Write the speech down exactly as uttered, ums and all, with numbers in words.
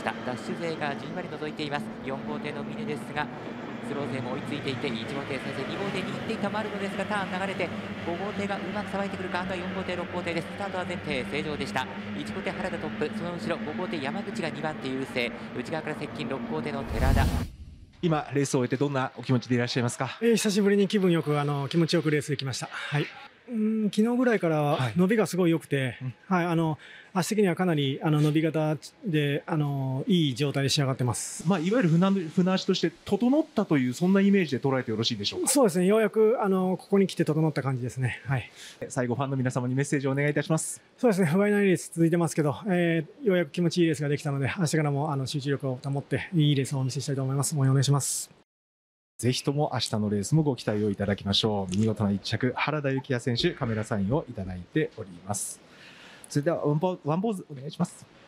した。ダッシュ勢がじんわり覗いています。よん号艇の峰ですが、スロー勢も追いついていて、いち号艇先生、に号艇に行っていたマルノですが、ターン流れてご号艇がうまくさばいてくるか。あとはよん号艇ろく号艇です。スタートは前提正常でした。いち号艇原田トップ、その後ろご号艇山口がにばん手優勢、内側から接近ろく号艇の寺田。 今レースを終えてどんなお気持ちでいらっしゃいますか？ えー、久しぶりに気分よくあの気持ちよくレースできました。はい。うん、昨日ぐらいから伸びがすごい良くて、はい、はい、あの足的にはかなりあの伸び方であのいい状態で仕上がってます。 まあいわゆる船船足として整ったというそんなイメージで捉えてよろしいでしょうか？ そうですね。ようやくあのここに来て整った感じですね。はい。 最後ファンの皆様にメッセージをお願いいたします。 そうですね。不甲斐ないレース続いてますけど、えー、ようやく気持ちいいレースができたので、明日からもあの集中力を保っていいレースをお見せしたいと思います。応援お願いします。 ぜひとも明日のレースもご期待をいただきましょう。見事ないっ着、原田幸也選手、カメラサインをいただいております。それではワンポーズお願いします。